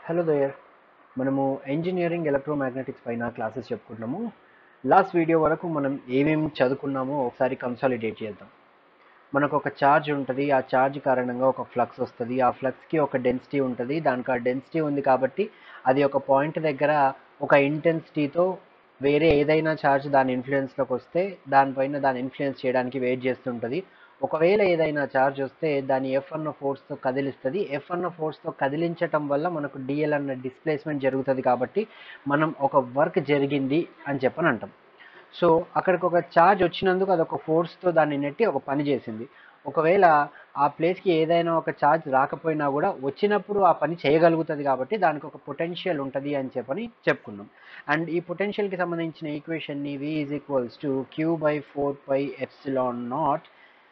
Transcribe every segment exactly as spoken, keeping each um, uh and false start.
Hello there మనము engineering electromagnetics పైన classes చెప్పుకుంటున్నాము. లాస్ట్ వీడియో వరకు మనం ఏమేమి చదువుకున్నామో ఒకసారి కన్సాలిడేట్ చేద్దాం. మనకు ఒక ఛార్జ్ ఉంటుంది, ఆ ఛార్జ్ కారణంగా ఒక ఫ్లక్స్ వస్తుంది, ఆ ఫ్లక్స్కి ఒక డెన్సిటీ ఉంటుంది. దానికి ఆ డెన్సిటీ ఉంది కాబట్టి అది ఒక పాయింట్ దగ్గర ఒక ఇంటెన్సిటీతో వేరే ఏదైనా ఛార్జ్ దాని ఇన్ఫ్లుయెన్స్లోకి వస్తే దానిపైన దాని ఇన్ఫ్లుయెన్స్ చేయడానికి వెయిట్ చేస్తుంటుంది. ఒకవేళ ఏదైనా ఛార్జ్ వస్తే దాన్ని ఎఫ్ అన్న ఫోర్స్తో కదిలిస్తుంది. ఎఫ్ అన్న ఫోర్స్తో కదిలించటం వల్ల మనకు డిఎల్ అన్న డిస్ప్లేస్మెంట్ జరుగుతుంది. కాబట్టి మనం ఒక వర్క్ జరిగింది అని చెప్పని అంటాం. సో అక్కడికి ఒక ఛార్జ్ వచ్చినందుకు అదొక ఫోర్స్తో దాన్ని నెట్టి ఒక పని చేసింది. ఒకవేళ ఆ ప్లేస్కి ఏదైనా ఒక ఛార్జ్ రాకపోయినా కూడా వచ్చినప్పుడు ఆ పని చేయగలుగుతుంది కాబట్టి దానికి ఒక పొటెన్షియల్ ఉంటుంది అని చెప్పని చెప్పుకున్నాం. అండ్ ఈ పొటెన్షియల్కి సంబంధించిన ఈక్వేషన్ని V is equals to Q by four pi epsilon not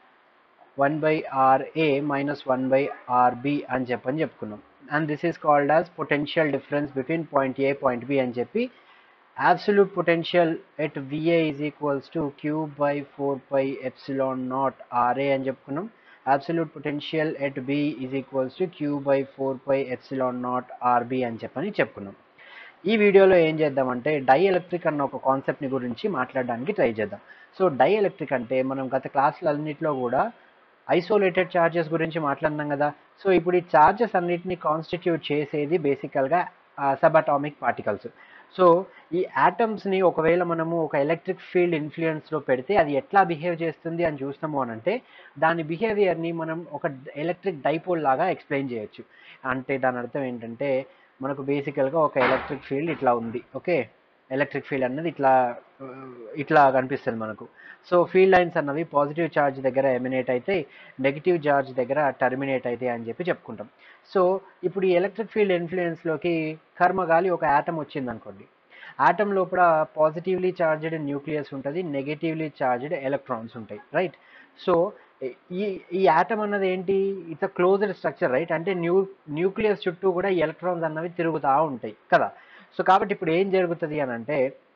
one by R A minus one by R B అని చెప్పని చెప్పుకున్నాం. And this is called as potential difference between point A point B అని చెప్పి absolute potential at V A is equals to Q by four pi epsilon naught R A అని చెప్పుకున్నాం. absolute potential at B is equals to Q by four pi epsilon naught R B అని చెప్పని చెప్పుకున్నాం. ఈ వీడియోలో ఏం చేద్దామంటే dielectric అన్న ఒక కాన్సెప్ట్ని గురించి మాట్లాడడానికి ట్రై చేద్దాం. సో డైఎలక్ట్రిక్ అంటే మనం గత క్లాసులన్నింటిలో కూడా ఐసోలేటెడ్ ఛార్జెస్ గురించి మాట్లాడినాం కదా. సో ఇప్పుడు ఈ ఛార్జెస్ అన్నిటిని కాన్స్టిట్యూట్ చేసేది బేసికల్గా సబ్ అటామిక్ పార్టికల్స్. సో ఈ యాటమ్స్ని ఒకవేళ మనము ఒక ఎలక్ట్రిక్ ఫీల్డ్ ఇన్ఫ్లుయెన్స్లో పెడితే అది ఎట్లా బిహేవ్ చేస్తుంది అని చూస్తాము అని అంటే దాని బిహేవియర్ని మనం ఒక ఎలక్ట్రిక్ డైపోల్ లాగా ఎక్స్ప్లెయిన్ చేయొచ్చు. అంటే దాని అర్థం ఏంటంటే మనకు బేసికల్గా ఒక ఎలక్ట్రిక్ ఫీల్డ్ ఇట్లా ఉంది. ఓకే, ఎలక్ట్రిక్ ఫీల్డ్ అన్నది ఇట్లా ఇట్లా కనిపిస్తుంది మనకు. సో ఫీల్డ్ లైన్స్ అన్నవి పాజిటివ్ ఛార్జ్ దగ్గర ఎమినేట్ అయితే, నెగిటివ్ ఛార్జ్ దగ్గర టర్మినేట్ అయితే అని చెప్పి చెప్పుకుంటాం. సో ఇప్పుడు ఈ ఎలక్ట్రిక్ ఫీల్డ్ ఇన్ఫ్లుయెన్స్లోకి కర్మగాలి ఒక యాటమ్ వచ్చింది అనుకోండి. యాటమ్ లోపల పాజిటివ్లీ ఛార్జ్డ్ న్యూక్లియస్ ఉంటుంది, నెగిటివ్లీ ఛార్జ్డ్ ఎలక్ట్రాన్స్ ఉంటాయి, రైట్. సో ఈ ఈ యాటమ్ అన్నది ఏంటి, it's a closed structure, right. అంటే న్యూ న్యూక్లియస్ చుట్టూ కూడా ఈ ఎలక్ట్రాన్స్ అన్నవి తిరుగుతూ ఉంటాయి కదా. సో కాబట్టి ఇప్పుడు ఏం జరుగుతుంది అని అంటే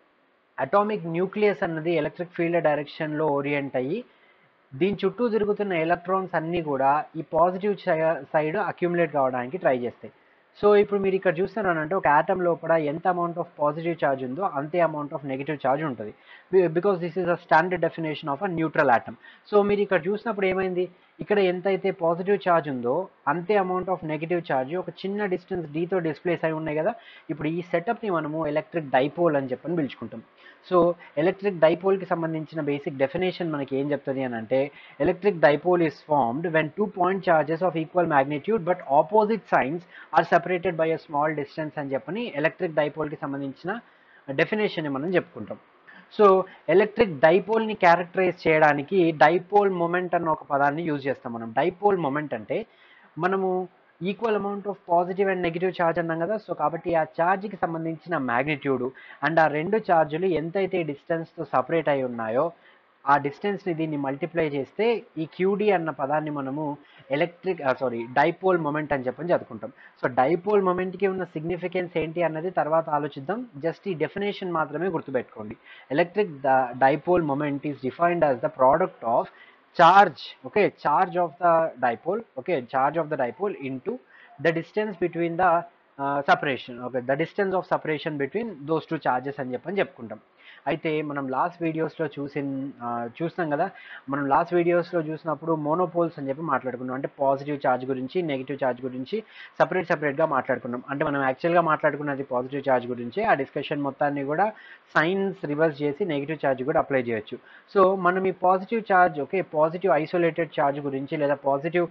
అటామిక్ న్యూక్లియస్ అన్నది ఎలక్ట్రిక్ ఫీల్డ్ డైరెక్షన్లో ఓరియంట్ అయ్యి దీని చుట్టూ తిరుగుతున్న ఎలక్ట్రాన్స్ అన్నీ కూడా ఈ పాజిటివ్ సైడ్ అక్యుములేట్ కావడానికి ట్రై చేస్తాయి. సో ఇప్పుడు మీరు ఇక్కడ చూస్తున్నారంటే ఒక యాటమ్ లోపల ఎంత అమౌంట్ ఆఫ్ పాజిటివ్ ఛార్జ్ ఉందో అంతే అమౌంట్ ఆఫ్ నెగిటివ్ ఛార్జ్ ఉంటుంది, because this is a standard definition of a neutral atom. So మీరు ఇక్కడ చూసినప్పుడు ఏమైంది, ఇక్కడ ఎంతైతే పాజిటివ్ ఛార్జ్ ఉందో అంతే అమౌంట్ ఆఫ్ నెగిటివ్ ఛార్జ్ ఒక చిన్న డిస్టెన్స్ డీతో డిస్ప్లేస్ అయి ఉన్నాయి కదా. ఇప్పుడు ఈ సెటప్ని మనము ఎలక్ట్రిక్ డైపోల్ అని చెప్పని పిలుచుకుంటాం. సో ఎలక్ట్రిక్ డైపోల్కి సంబంధించిన బేసిక్ డెఫినేషన్ మనకి ఏం చెప్తుంది అని అంటే electric dipole is formed when two point charges of equal magnitude but opposite signs are separated by a small distance అని చెప్పని ఎలక్ట్రిక్ డైపోల్కి సంబంధించిన డెఫినేషన్ మనం చెప్పుకుంటాం. సో ఎలక్ట్రిక్ డైపోల్ని క్యారెక్టరైజ్ చేయడానికి డైపోల్ మొమెంట్ అన్న ఒక పదాన్ని యూజ్ చేస్తాం మనం. డైపోల్ మొమెంట్ అంటే మనము equal amount of positive and negative charge అన్నాం కదా. సో కాబట్టి ఆ ఛార్జ్కి సంబంధించిన మ్యాగ్నిట్యూడ్ అండ్ ఆ రెండు ఛార్జులు ఎంతైతే డిస్టెన్స్తో సపరేట్ అయి ఉన్నాయో ఆ డిస్టెన్స్ని దీన్ని మల్టిప్లై చేస్తే ఈ క్యూడీ అన్న పదాన్ని మనము ఎలక్ట్రిక్ సారీ డైపోల్ మొమెంట్ అని చెప్పని చదువుకుంటాం. సో డైపోల్ మొమెంట్కి ఉన్న సిగ్నిఫికెన్స్ ఏంటి అన్నది తర్వాత ఆలోచిద్దాం. జస్ట్ ఈ డెఫినేషన్ మాత్రమే గుర్తుపెట్టుకోండి. Electric dipole moment is defined as the product of charge, okay, charge of the dipole, okay, charge of the dipole into the distance between the uh, separation, okay, the distance of separation between those two charges అని చెప్పని చెప్పుకుంటాం. అయితే మనం last వీడియోస్లో చూసి చూస్తాం కదా, మనం లాస్ట్ వీడియోస్లో చూసినప్పుడు మోనోపోల్స్ అని చెప్పి మాట్లాడుకున్నాం. అంటే పాజిటివ్ ఛార్జ్ గురించి నెగిటివ్ ఛార్జ్ గురించి సపరేట్ సపరేట్గా మాట్లాడుకున్నాం. అంటే మనం యాక్చువల్గా మాట్లాడుకున్నది పాజిటివ్ ఛార్జ్ గురించి, ఆ డిస్కషన్ మొత్తాన్ని కూడా సైన్స్ రివర్స్ చేసి నెగిటివ్ ఛార్జ్ కూడా అప్లై చేయొచ్చు. సో మనం ఈ positive charge, okay, positive isolated charge గురించి లేదా పాజిటివ్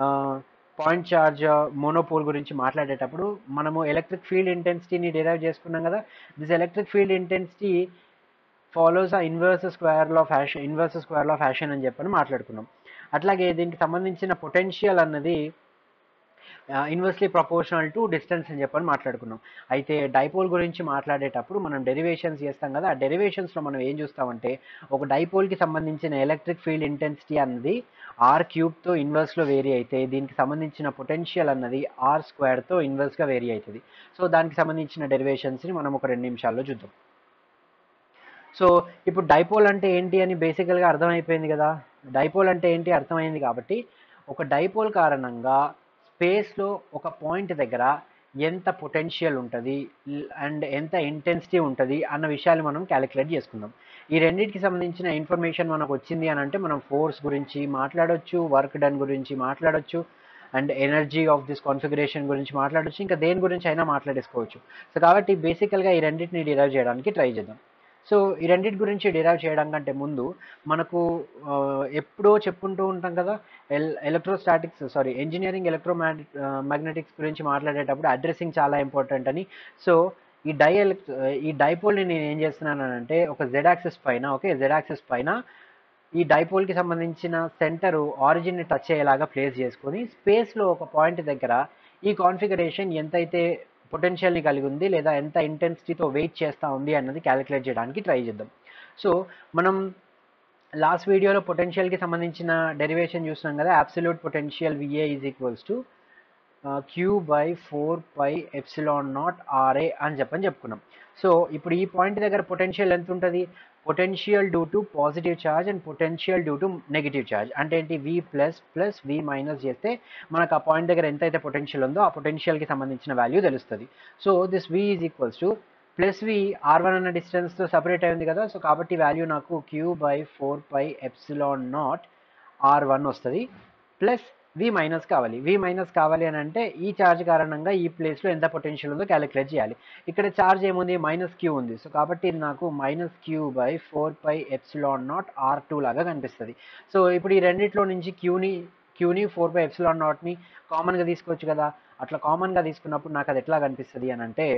పాయింట్ ఛార్జ్ మోనోపోల్ గురించి మాట్లాడేటప్పుడు మనము ఎలక్ట్రిక్ ఫీల్డ్ ఇంటెన్సిటీని డిరైవ్ చేసుకున్నాం కదా. This electric field intensity follows a inverse square law of fashion inverse square law of fashion అని చెప్పని మాట్లాడుకున్నాం. అట్లాగే దీనికి సంబంధించిన పొటెన్షియల్ అన్నది ఇన్వర్స్లీ ప్రపోర్షనల్ టు డిస్టెన్స్ అని చెప్పని మాట్లాడుకున్నాం. అయితే డైపోల్ గురించి మాట్లాడేటప్పుడు మనం డెరివేషన్స్ చేస్తాం కదా. ఆ డెరివేషన్స్లో మనం ఏం చూస్తామంటే ఒక డైపోల్కి సంబంధించిన ఎలక్ట్రిక్ ఫీల్డ్ ఇంటెన్సిటీ అన్నది ఆర్ క్యూబ్తో ఇన్వర్స్లో వేరీ అయితే దీనికి సంబంధించిన పొటెన్షియల్ అన్నది ఆర్ స్క్వేర్తో ఇన్వర్స్గా వేరీ అవుతుంది. సో దానికి సంబంధించిన డెరివేషన్స్ని మనం ఒక రెండు నిమిషాల్లో చూద్దాం. సో ఇప్పుడు డైపోల్ అంటే ఏంటి అని బేసికల్గా అర్థమైపోయింది కదా. డైపోల్ అంటే ఏంటి అర్థమైంది కాబట్టి ఒక డైపోల్ కారణంగా స్పేస్లో ఒక పాయింట్ దగ్గర ఎంత పొటెన్షియల్ ఉంటుంది అండ్ ఎంత ఇంటెన్సిటీ ఉంటుంది అన్న విషయాలు మనం క్యాలిక్యులేట్ చేసుకుందాం. ఈ రెండింటికి సంబంధించిన ఇన్ఫర్మేషన్ మనకు వచ్చింది అని అంటే మనం ఫోర్స్ గురించి మాట్లాడొచ్చు, వర్క్ డన్ గురించి మాట్లాడొచ్చు, and energy of this configuration గురించి మాట్లాడొచ్చు, ఇంకా దేని గురించి అయినా మాట్లాడేసుకోవచ్చు. సో కాబట్టి బేసికల్గా ఈ రెండింటిని డిరైవ్ చేయడానికి ట్రై చేద్దాం. సో ఈ రెండింటి గురించి డిరైవ్ చేయడం కంటే ముందు మనకు ఆ, ఎప్పుడో చెప్పుకుంటూ ఉంటాం కదా, ఎల్ electrostatics sorry engineering electromagnetics గురించి మాట్లాడేటప్పుడు అడ్రసింగ్ చాలా ఇంపార్టెంట్ అని. సో ఈ డై ఎలక్ట్ ఈ డైపోల్ని నేను ఏం చేస్తున్నానంటే ఒక జెడ్ యాక్సిస్ పైన ఓకే జెడ్ యాక్సిస్ పైన ఈ డైపోల్కి సంబంధించిన సెంటర్ ఆరిజిన్ని టచ్ అయ్యేలాగా ప్లేస్ చేసుకొని స్పేస్లో ఒక పాయింట్ దగ్గర ఈ కాన్ఫిగరేషన్ ఎంతైతే పొటెన్షియల్ని కలిగి ఉంది లేదా ఎంత ఇంటెన్సిటీతో వెయిట్ చేస్తూ ఉంది అన్నది క్యాలిక్యులేట్ చేయడానికి ట్రై చేద్దాం. సో మనం లాస్ట్ వీడియోలో పొటెన్షియల్కి సంబంధించిన డెరివేషన్ చూసినాం కదా, absolute potential V A is equals to Q by four pi epsilon not R A అని చెప్పని చెప్పుకున్నాం. సో ఇప్పుడు ఈ పాయింట్ దగ్గర పొటెన్షియల్ ఎంత ఉంటుంది, potential due to positive charge and potential due to negative charge అంటే ఏంటి, V plus plus V minus చేస్తే మనకు ఆ పాయింట్ దగ్గర ఎంతైతే పొటెన్షియల్ ఉందో ఆ పొటెన్షియల్కి సంబంధించిన వాల్యూ తెలుస్తుంది. So this V is equals to plus V R one అన్న డిస్టెన్స్తో సపరేట్ అయింది కదా, సో కాబట్టి వాల్యూ నాకు Q by four pi epsilon not R one వస్తుంది, ప్లస్ వి మైనస్ కావాలి. వి మైనస్ కావాలి అని అంటే ఈ ఛార్జ్ కారణంగా ఈ ప్లేస్లో ఎంత పొటెన్షియల్ ఉందో క్యాలిక్యులేట్ చేయాలి. ఇక్కడ ఛార్జ్ ఏముంది, మైనస్ క్యూ ఉంది. సో కాబట్టి ఇది నాకు minus Q by four pi epsilon not R two లాగా కనిపిస్తుంది. సో ఇప్పుడు ఈ రెండిట్లో నుంచి క్యూని క్యూని ఫోర్ బై ఎప్సిలాన్ నాట్ని కామన్గా తీసుకోవచ్చు కదా. అట్లా కామన్గా తీసుకున్నప్పుడు నాకు అది ఎట్లా కనిపిస్తుంది అని అంటే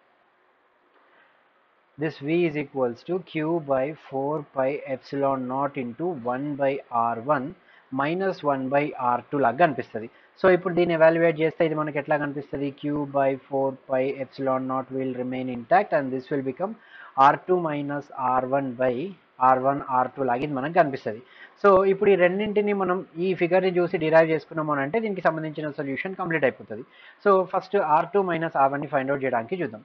this v is equals to q by four pi epsilon naught into one by r one minus one by r two లాగా కనిపిస్తుంది. సో ఇప్పుడు దీన్ని ఎవాల్యుయేట్ చేస్తే ఇది మనకి ఎట్లా కనిపిస్తుంది, q by four pi epsilon naught will remain intact and this will become r two minus r one by r one r two లాగా ఇది మనకు కనిపిస్తుంది. సో ఇప్పుడు ఈ రెండింటిని మనం ఈ ఫిగర్ని చూసి డిరైవ్ చేసుకున్నాము అని అంటే దీనికి సంబంధించిన సొల్యూషన్ కంప్లీట్ అయిపోతుంది. So first R two minus R వన్ని ఫైండ్ అవుట్ చేయడానికి చూద్దాం.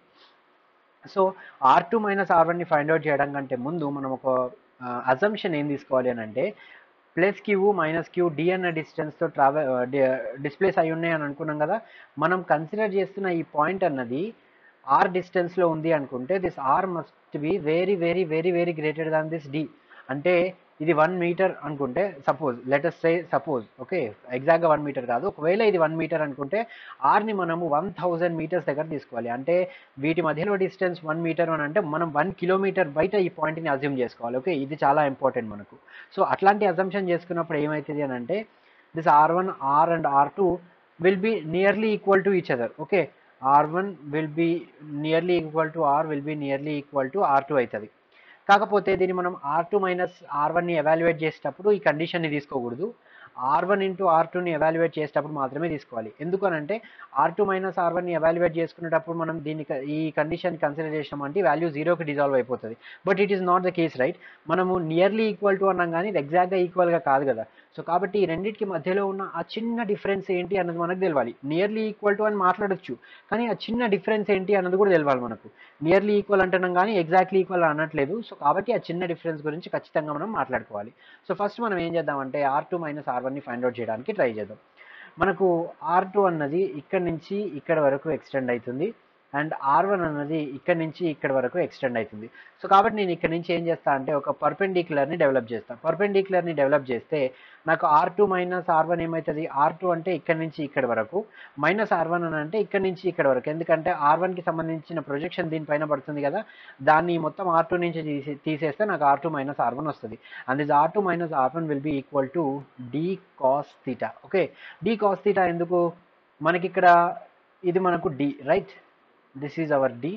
So R two minus R వన్ని ఫైండ్ అవుట్ చేయడం కంటే ముందు మనం ఒక అజంప్షన్ ఏం తీసుకోవాలి అని అంటే plus Q minus Q D అన్న డిస్టెన్స్తో ట్రావెల్ డిస్ప్లేస్ అయి ఉన్నాయి అని అనుకున్నాం కదా. మనం కన్సిడర్ చేస్తున్న ఈ పాయింట్ అన్నది ఆర్ డిస్టెన్స్లో ఉంది అనుకుంటే this R must be very very very very greater than this D. అంటే ఇది వన్ మీటర్ అనుకుంటే suppose let us say suppose okay ఎగ్జాక్ట్గా వన్ మీటర్ కాదు, ఒకవేళ ఇది వన్ మీటర్ అనుకుంటే ఆర్ని మనము వన్ థౌజండ్ మీటర్స్ దగ్గర తీసుకోవాలి. అంటే వీటి మధ్యలో డిస్టెన్స్ వన్ మీటర్ అని అంటే మనం వన్ కిలోమీటర్ బయట ఈ పాయింట్ని అజ్యూమ్ చేసుకోవాలి. ఓకే ఇది చాలా ఇంపార్టెంట్ మనకు. సో అట్లాంటి అజంప్షన్ చేసుకున్నప్పుడు ఏమవుతుంది అని అంటే this R one R and R two will be nearly equal to each other. Okay R one will be nearly equal to R will be nearly equal to R two అవుతుంది. కాకపోతే దీన్ని మనం R two minus R వన్ని evaluate చేసేటప్పుడు ఈ కండిషన్ని తీసుకోకూడదు, R one into R టూని ఎవాల్యుయేట్ చేసేటప్పుడు మాత్రమే తీసుకోవాలి. ఎందుకనంటే ఆర్ టూ మైనస్ ఆర్ వన్ని ఎవాల్యుయేట్ చేసుకునేటప్పుడు మనం దీన్ని ఈ కండిషన్ కన్సిడర్ చేసినామంటే వాల్యూ జీరోకి డిజాల్వ్ అయిపోతుంది. But it is not the case right. మనము నియర్లీ ఈక్వల్ టు అన్నాం కానీ ఇది ఎగ్జాక్ట్గా ఈక్వల్గా కాదు కదా. సో కాబట్టి ఈ రెండింటికి మధ్యలో ఉన్న ఆ చిన్న డిఫరెన్స్ ఏంటి అన్నది మనకు తెలియాలి. నియర్లీ ఈక్వల్ టు అని మాట్లాడొచ్చు కానీ ఆ చిన్న డిఫరెన్స్ ఏంటి అన్నది కూడా తెలియాలి మనకు. నియర్లీ ఈక్వల్ అంటున్నాం కానీ ఎగ్జాక్ట్లీ ఈక్వల్ అనట్లేదు. సో కాబట్టి ఆ చిన్న డిఫరెన్స్ గురించి ఖచ్చితంగా మనం మాట్లాడుకోవాలి. సో ఫస్ట్ మనం ఏం చేద్దామంటే ఆర్ టూ మైనస్ ఆర్ వన్ని ఫైండ్ అవుట్ చేయడానికి ట్రై చేద్దాం. మనకు ఆర్ టూ అన్నది ఇక్కడ నుంచి ఇక్కడ వరకు ఎక్స్టెండ్ అవుతుంది అండ్ ఆర్ వన్ అన్నది ఇక్కడ నుంచి ఇక్కడ వరకు ఎక్స్టెండ్ అవుతుంది. సో కాబట్టి నేను ఇక్కడ నుంచి ఏం చేస్తా అంటే ఒక పర్పెండిక్యులర్ని డెవలప్ చేస్తాను. పర్పెండిక్యులర్ని డెవలప్ చేస్తే నాకు R two minus R one ఏమవుతుంది, ఆర్ టూ అంటే ఇక్కడ నుంచి ఇక్కడ వరకు మైనస్ ఆర్ వన్ అని అంటే ఇక్కడ నుంచి ఇక్కడ వరకు. ఎందుకంటే ఆర్ వన్కి సంబంధించిన ప్రొజెక్షన్ దీనిపైన పడుతుంది కదా, దాన్ని మొత్తం ఆర్ టూ నుంచి తీసే తీసేస్తే నాకు R two minus R one వస్తుంది. And this R two minus R one will be equal to D cos theta. Okay D cos theta ఎందుకు, మనకి ఇక్కడ ఇది మనకు D right, this is our D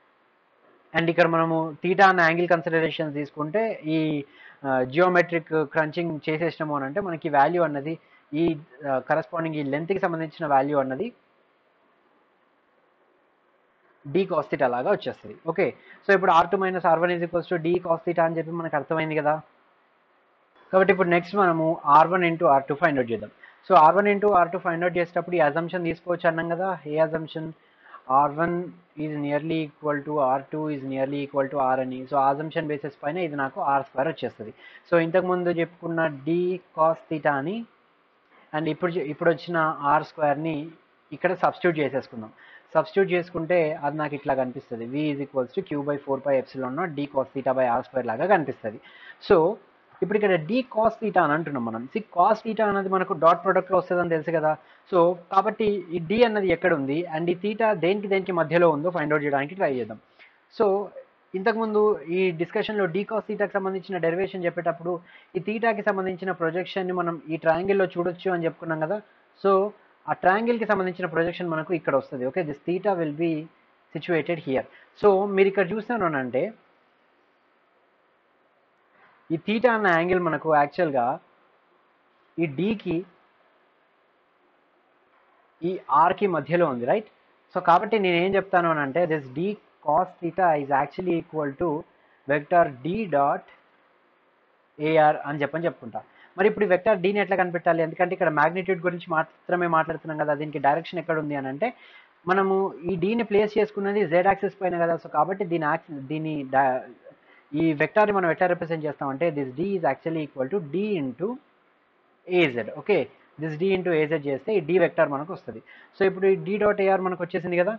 and ఇక్కడ మనము థీటా అన్న angle considerations తీసుకుంటే ఈ జియోమెట్రిక్ క్రంచింగ్ చేసేసినాము అని అంటే మనకి వాల్యూ అన్నది ఈ కరస్పాండింగ్ ఈ లెంత్కి సంబంధించిన వాల్యూ అన్నది డి కాస్ థీటా లాగా వచ్చేస్తుంది. ఓకే సో ఇప్పుడు R two minus R one is equals to D cos theta అని చెప్పి మనకు అర్థమైంది కదా. కాబట్టి ఇప్పుడు నెక్స్ట్ మనము R one into R two find out చేద్దాం. So R one into R two find out చేసేటప్పుడు ఈ అజంప్షన్ తీసుకోవచ్చు అన్నాం కదా. ఏ assumption, R one is nearly equal to R two is nearly equal to R అని. So assumption basis పైన ఇది నాకు ఆర్ స్క్వేర్ వచ్చేస్తుంది. సో ఇంతకుముందు చెప్పుకున్న డి కాస్ థీటా అని అండ్ ఇప్పుడు ఇప్పుడు వచ్చిన ఆర్ స్క్వేర్ని ఇక్కడ సబ్స్టిట్యూట్ చేసేసుకుందాం. సబ్స్టిట్యూట్ చేసుకుంటే అది నాకు ఇట్లా కనిపిస్తుంది, v is equals to Q by four pi epsilon not D cos theta by R square లాగా కనిపిస్తుంది. సో ఇప్పుడు ఇక్కడ డి కాస్ థీటా అని అంటున్నాం మనం. సి కాస్ థీటా అనేది మనకు డాట్ ప్రొడక్ట్లో వస్తుందని తెలుసు కదా. సో కాబట్టి ఈ డి అన్నది ఎక్కడ ఉంది అండ్ ఈ థీటా దేనికి దేనికి మధ్యలో ఉందో ఫైండ్ అవుట్ చేయడానికి ట్రై చేద్దాం. సో ఇంతకుముందు ఈ డిస్కషన్లో డి కాస్ థీటాకి సంబంధించిన డెరివేషన్ చెప్పేటప్పుడు ఈ థీటాకి సంబంధించిన ప్రొజెక్షన్ని మనం ఈ ట్రయాంగిల్లో చూడొచ్చు అని చెప్పుకున్నాం కదా. సో ఆ ట్రయాంగిల్కి సంబంధించిన ప్రొజెక్షన్ మనకు ఇక్కడ వస్తుంది. Okay, this theta will be situated here. So మీరు ఇక్కడ చూస్తాను అంటే ఈ థీటా అన్న యాంగిల్ మనకు యాక్చువల్గా ఈ డీకి ఈ ఆర్కి మధ్యలో ఉంది, రైట్. సో కాబట్టి నేను ఏం చెప్తాను అని అంటే this D cos theta is actually equal to vector D dot A R అని చెప్పని చెప్పుకుంటా. మరి ఇప్పుడు ఈ వెక్టర్ డీని ఎట్లా కనిపెట్టాలి? ఎందుకంటే ఇక్కడ మ్యాగ్నిట్యూడ్ గురించి మాత్రమే మాట్లాడుతున్నాం కదా, దీనికి డైరెక్షన్ ఎక్కడ ఉంది అని అంటే మనము ఈ డీని ప్లేస్ చేసుకున్నది జెడ్ యాక్సిస్ పైన కదా. సో కాబట్టి దీని యాక్సిస్ దీని ఈ వెక్టార్ని మనం ఎట్లా రిప్రజెంట్ చేస్తామంటే this D is actually equal to D into A Z. Okay, this D into A Z చేస్తే ఈ డి వెక్టార్ మనకు వస్తుంది. సో ఇప్పుడు ఈ డి డాట్ ఏఆర్ మనకు వచ్చేసింది కదా.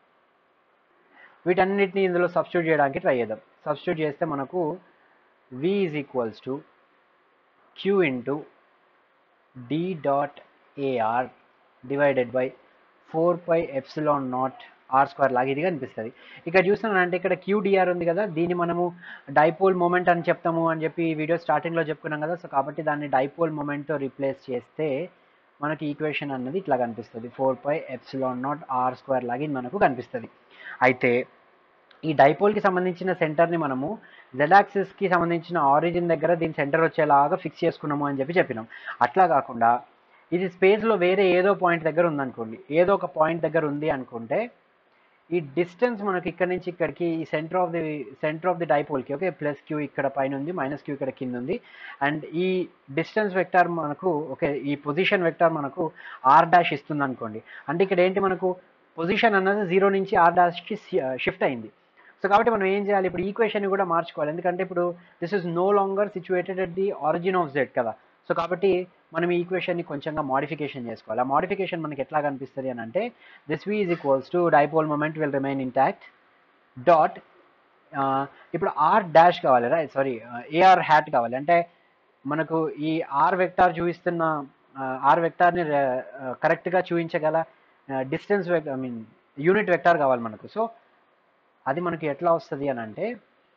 వీటన్నిటిని ఇందులో సబ్స్టిట్యూట్ చేయడానికి ట్రై చేద్దాం. సబ్స్టిట్యూట్ చేస్తే మనకు v is equals to Q into D dot A R divided by four pi epsilon not R square లాగా ఇది కనిపిస్తుంది. ఇక్కడ చూస్తున్నానంటే ఇక్కడ క్యూడిఆర్ ఉంది కదా, దీన్ని మనము డైపోల్ మూమెంట్ అని చెప్తాము అని చెప్పి ఈ వీడియో స్టార్టింగ్లో చెప్పుకున్నాం కదా. సో కాబట్టి దాన్ని డైపోల్ మూమెంట్తో రీప్లేస్ చేస్తే మనకి ఈక్వేషన్ అన్నది ఇట్లా కనిపిస్తుంది, four pi epsilon not R square లాగా ఇది మనకు కనిపిస్తుంది. అయితే ఈ డైపోల్కి సంబంధించిన సెంటర్ని మనము జెడ్ యాక్సిస్కి సంబంధించిన ఆరిజిన్ దగ్గర దీని సెంటర్ వచ్చేలాగా ఫిక్స్ చేసుకున్నాము అని చెప్పి చెప్పినాం. అట్లా కాకుండా ఇది స్పేస్లో వేరే ఏదో పాయింట్ దగ్గర ఉందనుకోండి, ఏదో ఒక పాయింట్ దగ్గర ఉంది అనుకుంటే ఈ డిస్టెన్స్ మనకి ఇక్కడ నుంచి ఇక్కడికి ఈ center of the center of the డైపోల్కి ఓకే ప్లస్ క్యూ ఇక్కడ పైన ఉంది, మైనస్ క్యూ ఇక్కడ కింద ఉంది. అండ్ ఈ డిస్టెన్స్ వెక్టార్ మనకు ఓకే ఈ పొజిషన్ వెక్టార్ మనకు ఆర్ డాష్ ఇస్తుంది అనుకోండి. అంటే ఇక్కడ ఏంటి మనకు పొజిషన్ అన్నది జీరో నుంచి ఆర్ డాష్కి షిఫ్ట్ అయింది. సో కాబట్టి మనం ఏం చేయాలి, ఇప్పుడు ఈక్వేషన్ కూడా మార్చుకోవాలి. ఎందుకంటే ఇప్పుడు this is no longer situated at the origin of Z కదా. సో కాబట్టి మనం ఈ ఈక్వేషన్ని కొంచెంగా మోడిఫికేషన్ చేసుకోవాలి. ఆ మోడిఫికేషన్ మనకి ఎట్లా కనిపిస్తుంది అని అంటే this V is equals to dipole moment will remain intact dot ఇప్పుడు ఆర్ డాష్ కావాలి రైట్ సారీ ఏఆర్ హ్యాట్ కావాలి. అంటే మనకు ఈ ఆర్ వెక్టార్ చూపిస్తున్న ఆర్ వెక్టార్ని కరెక్ట్గా చూపించగల distance I mean unit vector కావాలి మనకు. సో అది మనకి ఎట్లా వస్తుంది అని అంటే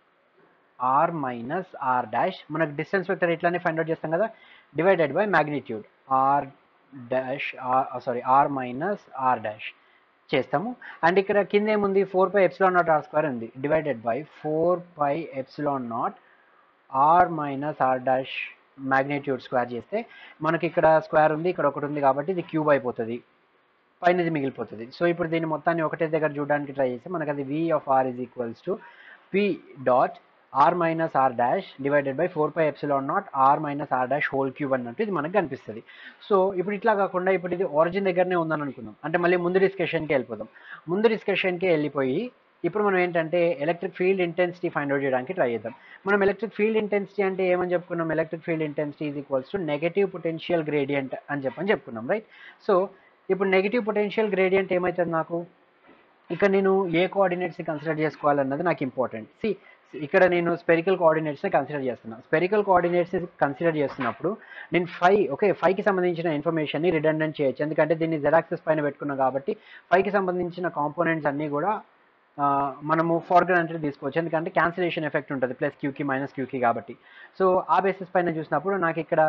ఆర్ మైనస్ ఆర్ డాష్ మనకు డిస్టెన్స్ వెక్టర్ ఇట్లానే ఫైండ్ అవుట్ చేస్తాం కదా, divided by magnitude R dash sorry R minus R dash చేస్తాము. అండ్ ఇక్కడ కింద ఏముంది four pi epsilon not R square ఉంది, divided by four pi epsilon not R minus R dash magnitude square చేస్తే మనకి ఇక్కడ స్క్వేర్ ఉంది, ఇక్కడ ఒకటి ఉంది కాబట్టి ఇది క్యూబ్ అయిపోతుంది, పైన ఇది మిగిలిపోతుంది. సో ఇప్పుడు దీన్ని మొత్తాన్ని ఒకటే దగ్గర చూడడానికి ట్రై చేస్తే మనకు అది V of R is equals to P dot R minus R dash divided by four pi epsilon not R minus R dash whole cube అన్నట్టు ఇది మనకు కనిపిస్తుంది. సో ఇప్పుడు ఇట్లా కాకుండా ఇప్పుడు ఇది ఆరిజిన్ దగ్గరనే ఉందని అనుకుందాం. అంటే మళ్ళీ ముందు డిస్కషన్కి వెళ్ళిపోదాం. ముందు డిస్కషన్కి వెళ్ళిపోయి ఇప్పుడు మనం ఏంటంటే electric field intensity find out చేయడానికి ట్రై చేద్దాం. మనం ఎలక్ట్రిక్ ఫీల్డ్ ఇంటెన్సిటీ అంటే ఏమని చెప్పుకున్నాం, electric field intensity is equals to negative potential gradient అని చెప్పని చెప్పుకున్నాం, రైట్. సో ఇప్పుడు నెగిటివ్ పొటెన్షియల్ గ్రేడియంట్ ఏమవుతుంది నాకు, ఇక్కడ నేను ఏ కోఆర్డినేట్స్ని కన్సిడర్ చేసుకోవాలన్నది నాకు ఇంపార్టెంట్. సి ఇక్కడ నేను స్పెరికల్ కోఆర్డినేట్స్ని కన్సిడర్ చేస్తున్నాను. స్పెరికల్ కోఆర్డినేట్స్ని కన్సిడర్ చేస్తున్నప్పుడు నేను ఫైవ్ ఓకే ఫైవ్కి సంబంధించిన ఇన్ఫర్మేషన్ని రిడెండెంట్ చేయొచ్చు. ఎందుకంటే దీన్ని జెడ్ యాక్సిస్ పైన పెట్టుకున్నాం కాబట్టి ఫైవ్కి సంబంధించిన కాంపోనెంట్స్ అన్నీ కూడా మనము ఫార్ గ్రాంటెడ్ తీసుకోవచ్చు. ఎందుకంటే క్యాన్సిలేషన్ ఎఫెక్ట్ ఉంటుంది ప్లస్ క్యూకి మైనస్ క్యూకి కాబట్టి. సో ఆ బేసిస్ పైన చూసినప్పుడు నాకు ఇక్కడ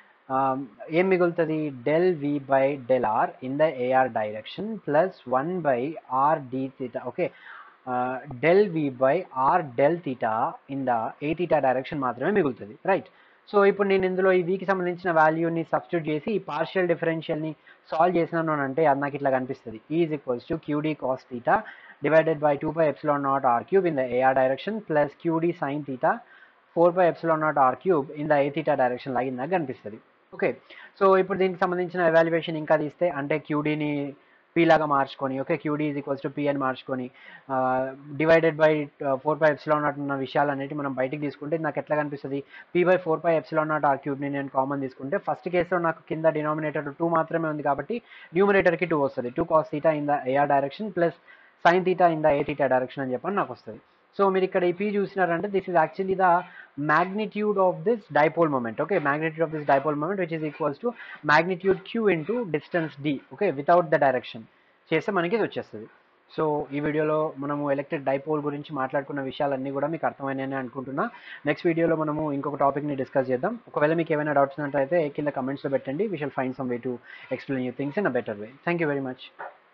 ఏం మిగులుతుంది, del V by del R in the AR direction plus one by R D theta okay del V by R del theta in the A theta direction మాత్రమే మిగులుతుంది, రైట్. సో ఇప్పుడు నేను ఇందులో ఈ వీకి సంబంధించిన వాల్యూని సబ్స్టిట్యూట్ చేసి ఈ పార్షియల్ డిఫరెన్షియల్ని సాల్వ్ చేసినాను అని అంటే అది నాకు ఇట్లా కనిపిస్తుంది, is equals to QD cos theta divided by two by epsilon not R cube in the AR direction plus QD sine theta four by epsilon not R cube in the A theta direction లాగా నాకు కనిపిస్తుంది. Okay so ఇప్పుడు దీనికి సంబంధించిన evaluation ఇంకా తీస్తే అంటే క్యూడీని P లాగా మార్చుకొని okay QD is equals to P అని మార్చుకొని divided by four by epsilon naught ఉన్న విషయాలు అనేవి మనం బయటికి తీసుకుంటే నాకు ఎట్లా కనిపిస్తుంది P by four by epsilon not R క్యూబ్ని నేను కామన్ తీసుకుంటే ఫస్ట్ కేసులో నాకు కింద డినామినేటర్ టూ మాత్రమే ఉంది కాబట్టి న్యూమినేటర్కి టూ వస్తుంది two cos theta in the AR direction plus sine theta in the A theta direction అని చెప్పని నాకు వస్తుంది. సో మీరు ఇక్కడ ఈ పీ చూసినారంటే this is actually the magnitude of this dipole moment, okay, magnitude of this dipole moment which is equals to magnitude q into distance d, okay, without the direction చేస్తే మనకి ఇది వచ్చేస్తుంది. సో ఈ వీడియోలో మనము ఎలక్ట్రిక్ డైపోల్ గురించి మాట్లాడుకున్న విషయాలన్నీ కూడా మీకు అర్థమైనాయని అనుకుంటున్నా. నెక్స్ట్ వీడియోలో మనము ఇంకొక టాపిక్ని డిస్కస్ చేద్దాం. ఒకవేళ మీకు ఏమైనా డౌట్స్ ఉన్నట్లయితే కింద కమెంట్స్లో పెట్టండి. We shall find some way to explain you things in a better way. Thank you very much.